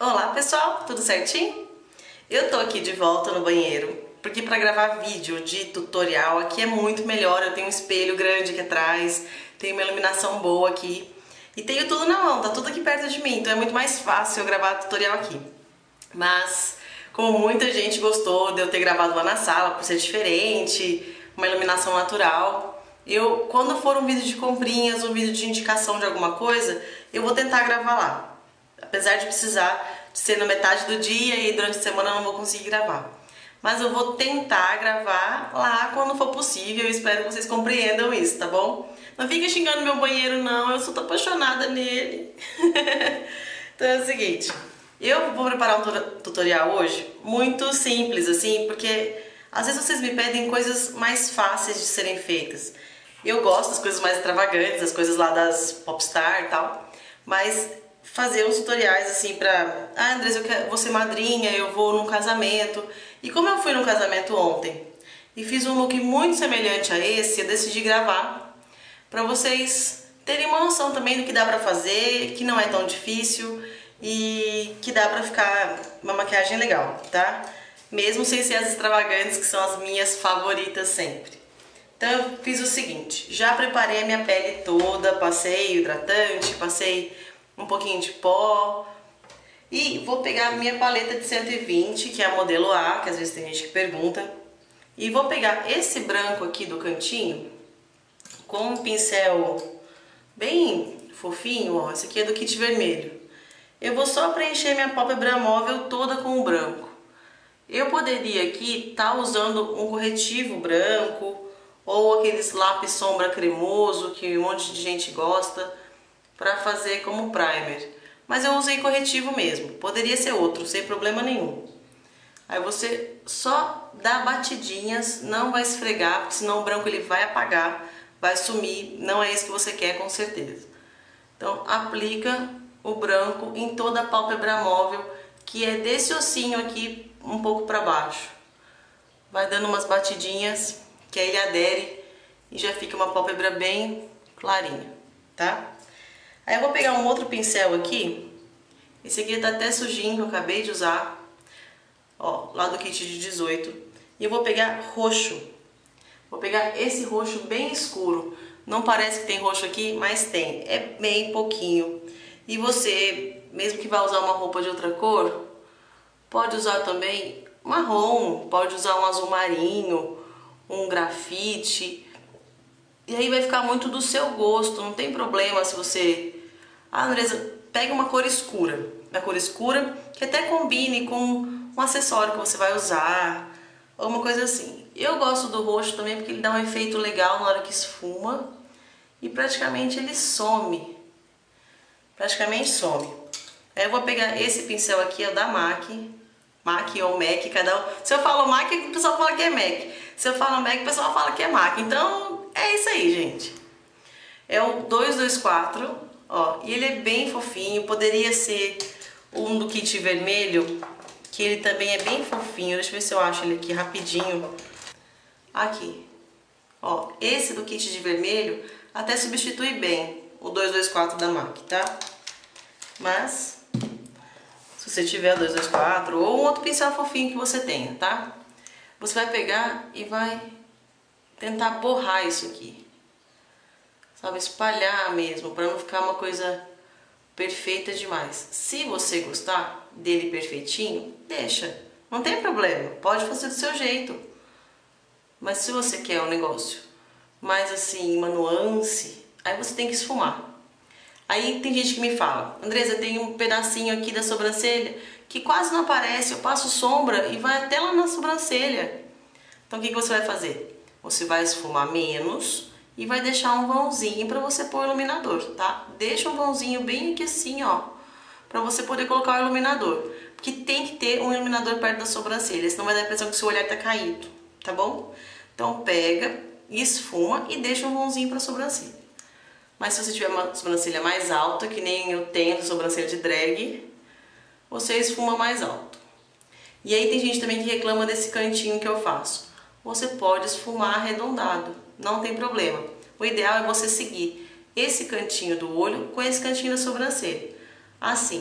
Olá pessoal, tudo certinho? Eu tô aqui de volta no banheiro, porque para gravar vídeo de tutorial aqui é muito melhor. Eu tenho um espelho grande aqui atrás, tenho uma iluminação boa aqui e tenho tudo na mão, tá tudo aqui perto de mim, então é muito mais fácil eu gravar tutorial aqui. Mas, como muita gente gostou de eu ter gravado lá na sala, por ser diferente, uma iluminação natural, quando for um vídeo de comprinhas, um vídeo de indicação de alguma coisa, eu vou tentar gravar lá. Apesar de precisar de ser na metade do dia e durante a semana eu não vou conseguir gravar. Mas eu vou tentar gravar lá quando for possível. Eu espero que vocês compreendam isso, tá bom? Não fica xingando meu banheiro não, eu só tô apaixonada nele. Então é o seguinte, eu vou preparar um tutorial hoje muito simples assim, porque às vezes vocês me pedem coisas mais fáceis de serem feitas. Eu gosto das coisas mais extravagantes, das coisas lá das popstar e tal, mas fazer uns tutoriais assim pra... Ah, Andressa, vou ser madrinha, eu vou num casamento. E como eu fui num casamento ontem e fiz um look muito semelhante a esse, eu decidi gravar pra vocês terem uma noção também do que dá pra fazer, que não é tão difícil e que dá pra ficar uma maquiagem legal, tá? Mesmo sem ser as extravagantes, que são as minhas favoritas sempre. Então eu fiz o seguinte, já preparei a minha pele toda, passei hidratante, passei um pouquinho de pó e vou pegar a minha paleta de 120, que é a modelo A, que às vezes tem gente que pergunta, e vou pegar esse branco aqui do cantinho com um pincel bem fofinho, ó, esse aqui é do kit vermelho. Eu vou só preencher minha pálpebra móvel toda com o branco. Eu poderia aqui estar usando um corretivo branco ou aqueles lápis sombra cremoso que um monte de gente gosta, para fazer como primer, mas eu usei corretivo mesmo, poderia ser outro, sem problema nenhum. Aí você só dá batidinhas, não vai esfregar, porque senão o branco ele vai apagar, vai sumir, não é isso que você quer com certeza. Então aplica o branco em toda a pálpebra móvel, que é desse ossinho aqui um pouco para baixo. Vai dando umas batidinhas, que aí ele adere e já fica uma pálpebra bem clarinha, tá? Aí eu vou pegar um outro pincel aqui, esse aqui tá até sujinho, que eu acabei de usar, ó, lá do kit de 18, e eu vou pegar roxo. Vou pegar esse roxo bem escuro, não parece que tem roxo aqui, mas tem, é bem pouquinho. E você, mesmo que vá usar uma roupa de outra cor, pode usar também marrom, pode usar um azul marinho, um grafite. E aí vai ficar muito do seu gosto, não tem problema se você... Ah, Andressa, pega uma cor escura que até combine com um acessório que você vai usar, ou uma coisa assim. Eu gosto do roxo também porque ele dá um efeito legal na hora que esfuma e praticamente ele some. Praticamente some. Aí eu vou pegar esse pincel aqui, é o da MAC ou MAC, cada um. Se eu falo MAC, o pessoal fala que é MAC. Se eu falo MAC, o pessoal fala que é MAC. Então, é isso aí, gente. É o 224, ó, e ele é bem fofinho. Poderia ser um do kit vermelho, que ele também é bem fofinho. Deixa eu ver se eu acho ele aqui rapidinho. Aqui, ó, esse do kit de vermelho até substitui bem o 224 da MAC, tá? Mas, se você tiver o 224 ou um outro pincel fofinho que você tenha, tá? Você vai pegar e vai tentar borrar isso aqui, sabe, espalhar mesmo, para não ficar uma coisa perfeita demais. Se você gostar dele perfeitinho, deixa, não tem problema, pode fazer do seu jeito. Mas se você quer um negócio mais assim, uma nuance, aí você tem que esfumar. Aí tem gente que me fala, Andressa, tem um pedacinho aqui da sobrancelha que quase não aparece, eu passo sombra e vai até lá na sobrancelha. Então o que você vai fazer? Você vai esfumar menos e vai deixar um vãozinho para você pôr o iluminador, tá? Deixa um vãozinho bem aqui assim, ó, para você poder colocar o iluminador. Porque tem que ter um iluminador perto da sobrancelha, senão vai dar a impressão que o seu olhar tá caído, tá bom? Então pega, esfuma e deixa um vãozinho para a sobrancelha. Mas se você tiver uma sobrancelha mais alta, que nem eu tenho, sobrancelha de drag, você esfuma mais alto. E aí tem gente também que reclama desse cantinho que eu faço. Você pode esfumar arredondado, não tem problema. O ideal é você seguir esse cantinho do olho com esse cantinho da sobrancelha. Assim,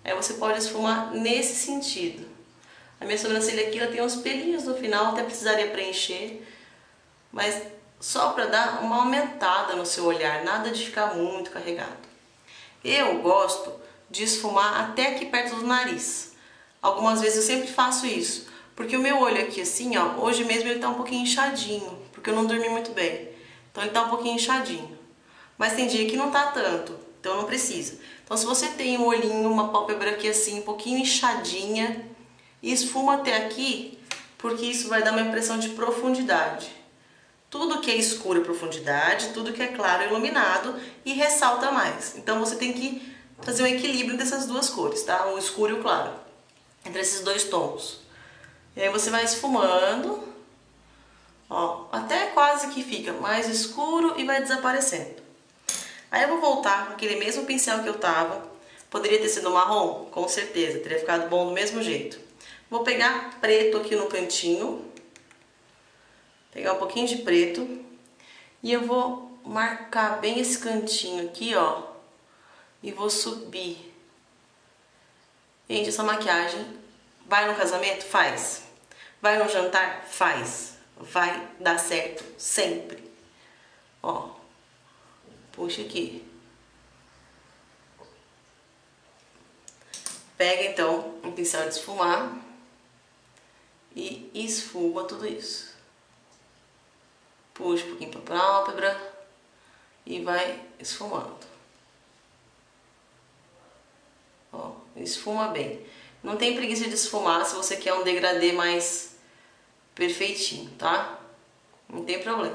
Aí você pode esfumar nesse sentido. A minha sobrancelha aqui, ela tem uns pelinhos no final, até precisaria preencher, mas só para dar uma aumentada no seu olhar, nada de ficar muito carregado. Eu gosto de esfumar até aqui perto do nariz. Algumas vezes eu sempre faço isso, porque o meu olho aqui assim, ó, hoje mesmo ele tá um pouquinho inchadinho, porque eu não dormi muito bem. Então ele tá um pouquinho inchadinho. Mas tem dia que não tá tanto, então não precisa. Então se você tem um olhinho, uma pálpebra aqui assim, um pouquinho inchadinha, esfuma até aqui, porque isso vai dar uma impressão de profundidade. Tudo que é escuro é profundidade, tudo que é claro é iluminado e ressalta mais. Então você tem que fazer um equilíbrio dessas duas cores, tá? O escuro e o claro, entre esses dois tons. E aí você vai esfumando, ó, até quase que fica mais escuro e vai desaparecendo. Aí eu vou voltar com aquele mesmo pincel que eu tava. Poderia ter sido marrom? Com certeza, teria ficado bom do mesmo jeito. Vou pegar preto aqui no cantinho. Pegar um pouquinho de preto e eu vou marcar bem esse cantinho aqui, ó, e vou subir. Gente, essa maquiagem vai no casamento? Faz. Vai no jantar? Faz. Vai dar certo sempre. Ó, puxa aqui. Pega então um pincel de esfumar e esfuma tudo isso. Puxa um pouquinho para a pálpebra e vai esfumando. Ó, esfuma bem. Não tem preguiça de esfumar se você quer um degradê mais perfeitinho, tá? Não tem problema.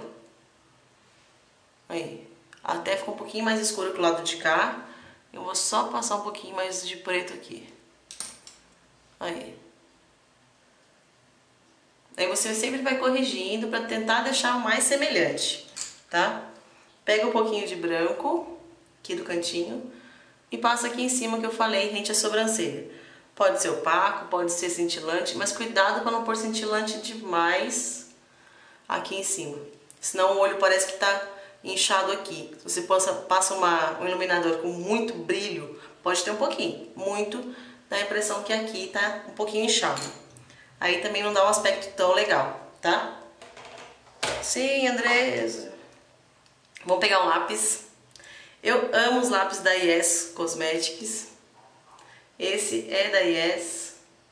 Aí, até ficou um pouquinho mais escuro que o lado de cá. Eu vou só passar um pouquinho mais de preto aqui. Aí. Aí você sempre vai corrigindo para tentar deixar o mais semelhante, tá? Pega um pouquinho de branco, aqui do cantinho, e passa aqui em cima que eu falei, rente a sobrancelha. Pode ser opaco, pode ser cintilante, mas cuidado para não pôr cintilante demais aqui em cima. Senão o olho parece que tá inchado aqui. Se você passa um iluminador com muito brilho, pode ter um pouquinho. Muito dá a impressão que aqui tá um pouquinho inchado. Aí também não dá um aspecto tão legal, tá? Sim, Andresa. Vou pegar um lápis. Eu amo os lápis da Yes Cosmetics. Esse é da Yes.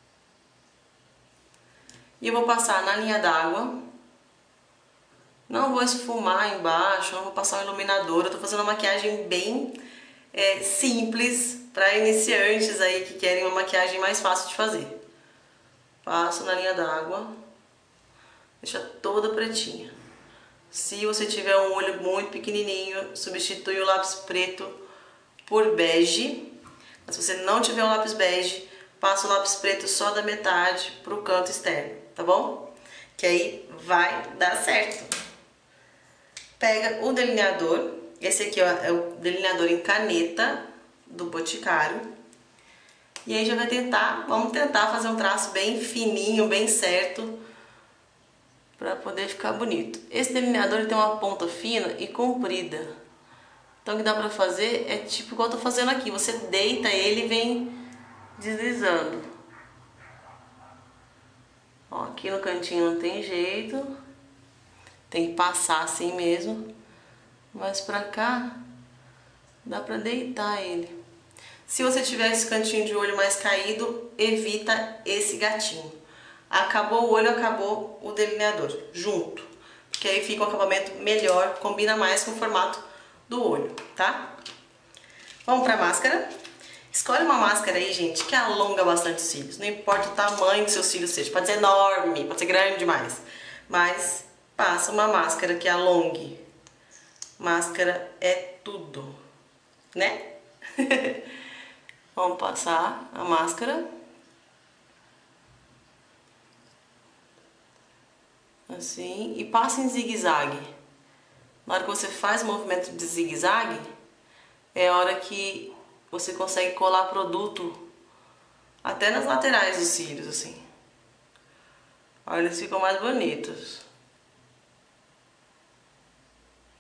E eu vou passar na linha d'água. Não vou esfumar embaixo, não vou passar um iluminador. Eu tô fazendo uma maquiagem bem simples para iniciantes aí que querem uma maquiagem mais fácil de fazer. Passo na linha d'água, deixa toda pretinha. Se você tiver um olho muito pequenininho, substitui o lápis preto por bege. Mas se você não tiver um lápis bege, passa o lápis preto só da metade pro canto externo, tá bom? Que aí vai dar certo. Pega o delineador, esse aqui ó, é o delineador em caneta do Boticário. E aí já vai vamos tentar fazer um traço bem fininho, bem certo, para poder ficar bonito. Esse delineador ele tem uma ponta fina e comprida. Então o que dá pra fazer é tipo igual eu tô fazendo aqui. Você deita ele e vem deslizando. Ó, aqui no cantinho não tem jeito. Tem que passar assim mesmo. Mas pra cá dá pra deitar ele. Se você tiver esse cantinho de olho mais caído, evita esse gatinho. Acabou o olho, acabou o delineador, junto. Porque aí fica um acabamento melhor, combina mais com o formato do olho, tá? Vamos pra máscara. Escolhe uma máscara aí, gente, que alonga bastante os cílios. Não importa o tamanho que seus cílios sejam. Pode ser enorme, pode ser grande demais. Mas passa uma máscara que alongue. Máscara é tudo, né? Vamos passar a máscara. Assim. E passa em zigue-zague. Na hora que você faz o movimento de zigue-zague, é a hora que você consegue colar produto até nas laterais dos cílios, assim. Olha, eles ficam mais bonitos.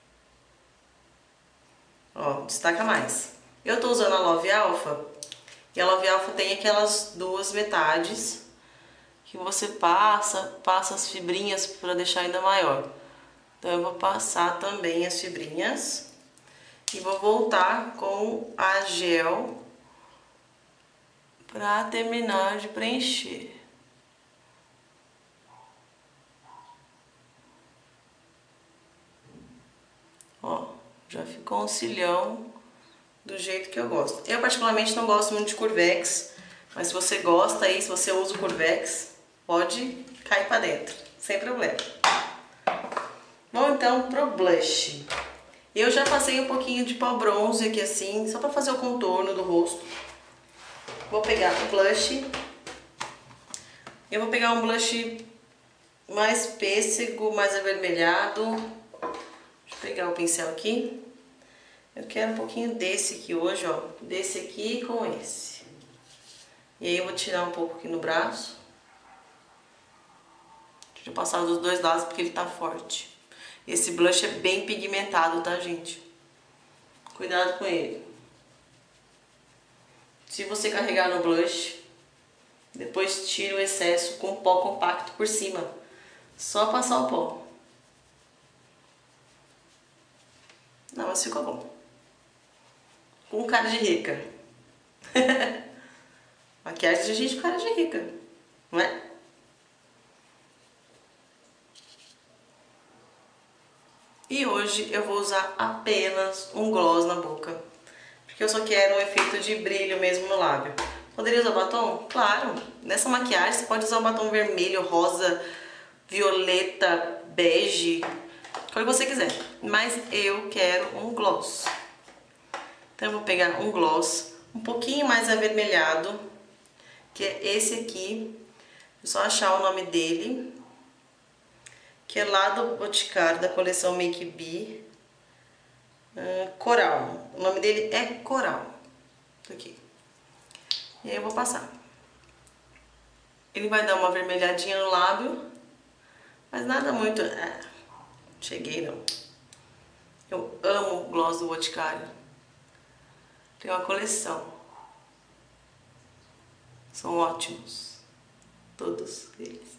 Ó, destaca mais. Eu tô usando a Love Alpha E a Love Alpha tem aquelas duas metades que você passa as fibrinhas para deixar ainda maior. Então eu vou passar também as fibrinhas e vou voltar com a gel para terminar de preencher. Ó, já ficou um cílião do jeito que eu gosto. Eu particularmente não gosto muito de Curvex, mas se você gosta aí, se você usa o Curvex, pode cair pra dentro, sem problema. Vamos então pro blush. Eu já passei um pouquinho de pó bronze aqui assim, só pra fazer o contorno do rosto. Vou pegar o blush. Eu vou pegar um blush mais pêssego, mais avermelhado. Deixa eu pegar o pincel aqui. Eu quero um pouquinho desse aqui hoje, ó. Desse aqui com esse. E aí eu vou tirar um pouco aqui no braço. Deixa eu passar dos dois lados porque ele tá forte. Esse blush é bem pigmentado, tá, gente? Cuidado com ele. Se você carregar no blush, depois tira o excesso com pó compacto por cima. Só passar o pó. Não, mas ficou bom. Com cara de rica. Maquiagem de gente com cara de rica, não é? E hoje eu vou usar apenas um gloss na boca, porque eu só quero um efeito de brilho mesmo no lábio. Poderia usar batom? Claro! Nessa maquiagem você pode usar um batom vermelho, rosa, violeta, bege, o que você quiser. Mas eu quero um gloss. Então eu vou pegar um gloss um pouquinho mais avermelhado, que é esse aqui. É só achar o nome dele, que é lá do Boticário, da coleção Make Be. Coral. O nome dele é Coral. Isso aqui. E aí eu vou passar. Ele vai dar uma avermelhadinha no lábio, mas nada muito... cheguei não. Eu amo o gloss do Boticário. Tem uma coleção. São ótimos. Todos eles.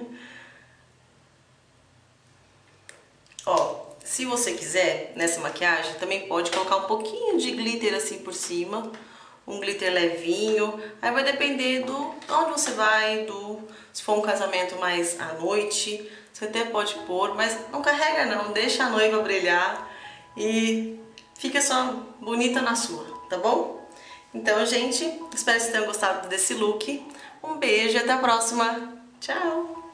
Ó, se você quiser, nessa maquiagem, também pode colocar um pouquinho de glitter assim por cima. Um glitter levinho. Aí vai depender do onde você vai, se for um casamento mais à noite, você até pode pôr, mas não carrega não, deixa a noiva brilhar e fica só bonita na sua, tá bom? Então, gente, espero que vocês tenham gostado desse look. Um beijo e até a próxima. Tchau!